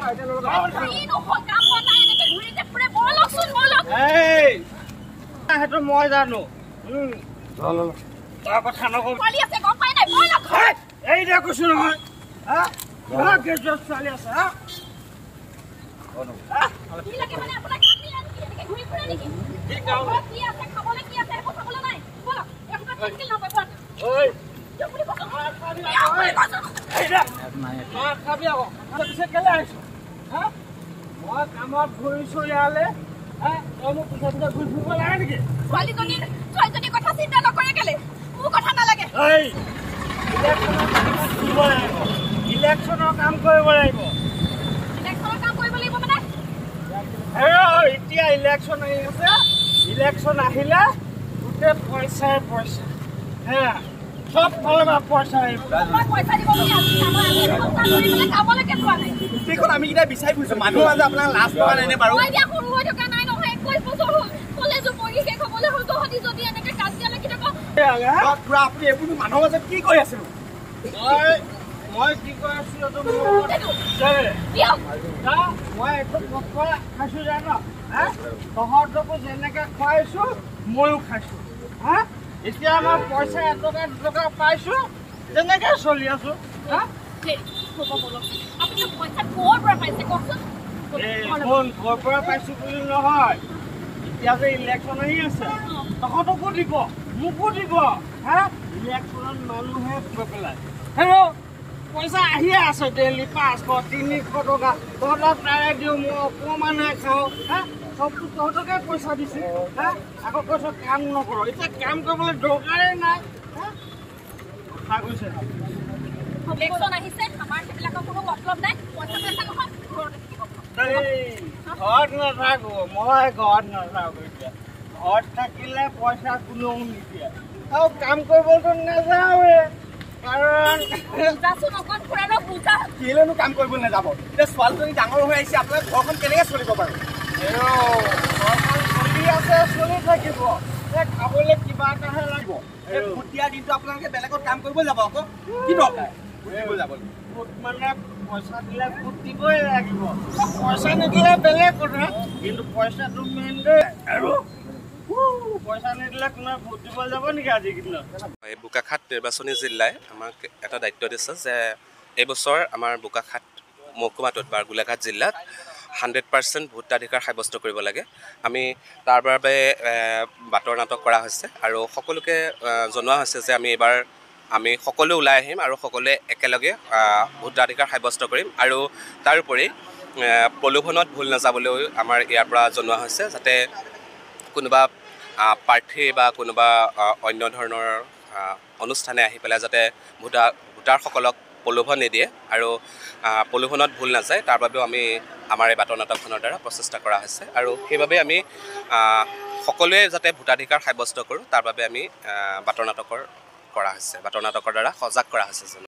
সেইটো মই জানো তাৰ কথা নকওঁ এই দে কৈছো নহয় ছোৱালী আছে মই কামত ঘূৰিছো ইয়ালে মোক পিছা পিছা ঘূৰি ফুৰিব লাগে নেকি ছোৱালীজনীৰ কথা চিন্তা নকৰে কেলে মোৰ কথা নালাগে ইলেকশ্যনৰ কাম কৰিব লাগিব মানে এতিয়া ইলেকশ্যন আহি আছে ইলেকশ্যন আহিলে গোটেই পইচাই পইচা হে সব ফালৰ পৰা পইচা আহিব আমি কেইটা বিচাৰি ফুৰিছো মানুহ মাজে আপোনাৰ লাজ পোৱা নাই নে বাৰু আপুনি এইবোৰ মানুহৰ মাজত কি কৰি আছে মই কি কৈ আছিলো মই একদম খাইছো জানো তহঁতকো যেনেকে খুৱাইছো ময়ো খাইছো এতিয়া আমাৰ পইচা এটকা দুটকা পাইছো তেনেকে চলি আছো কৰ পৰা পাইছো বুলি নহয় এতিয়া যে ইলেকশ্যন আহি আছে তহঁতকো দিব মোকো দিব ইলেকশ্যনত মানুহে গৈ পেলাই পইচা আহিয়ে আছে ডেইলি 500 300 টকা তহঁতক তাৰে দিওঁ মই অকণমানহে খাওঁ সবটো তহঁতকে পইচা দিছে আকৌ কৈছ কাম নকৰ এতিয়া কাম কৰিবলৈ দৰকাৰেই নাই কথা কৈছে ঘৰত নাথাকো মই ঘৰত নাথাকো এতিয়া ঘৰত থাকিলে পইচা কোনেও নিদিয়ে আৰু কাম কৰিবতো নাযাওৱে কাৰণ কেলেনো কাম কৰিব নাযাব এতিয়া ছোৱালীজনী ডাঙৰ হৈ আহিছে আপোনাৰ ঘৰখন কেনেকে চলিব বাৰু ঘৰখন চলি আছে চলি থাকিব খাবলৈ কিবা এটাহে লাগিব এই ভুটীয়া দিনটো আপোনালোকে বেলেগত কাম কৰিব যাব আকৌ কি দৰকাৰ যাব মানে পইচা দিলে ভোট দিবই লাগিব পইচা নিদিলে বেলেগ কথা কিন্তু পইচাটো মেইন দেই আৰু পইচা নিদিলে কোনে ভোট দিব যাব নেকি আজিকেইদিনত বোকাখাত নিৰ্বাচনী জিলাই আমাক এটা দায়িত্ব দিছে যে এইবছৰ আমাৰ বোকাখাত মহকুমাটোত বা গোলাঘাট জিলাত 100% ভোটাধিকাৰ সাব্যস্ত কৰিব লাগে আমি তাৰ বাবে বাটৰ নাটক কৰা হৈছে আৰু সকলোকে জনোৱা হৈছে যে এইবাৰ আমি সকলো ওলাই আহিম আৰু সকলোৱে একেলগে ভোটাধিকাৰ সাব্যস্ত কৰিম আৰু তাৰোপৰি প্ৰলোভনত ভুল নাযাবলৈও আমাৰ ইয়াৰ পৰা জনোৱা হৈছে যাতে কোনোবা প্ৰাৰ্থী বা কোনোবা অন্য ধৰণৰ অনুষ্ঠানে আহি পেলাই যাতে ভোটাৰসকলক প্ৰলোভন নিদিয়ে আৰু প্ৰলোভনত ভুল নাযায় তাৰ বাবেও আমি আমাৰ এই বাটৰ নাটকখনৰ দ্বাৰা প্ৰচেষ্টা কৰা হৈছে আৰু সেইবাবে আমি সকলোৱে যাতে ভোটাধিকাৰ সাব্যস্ত কৰোঁ তাৰ বাবে আমি বাটৰ নাটকৰ দ্বাৰা সজাগ কৰা হৈছে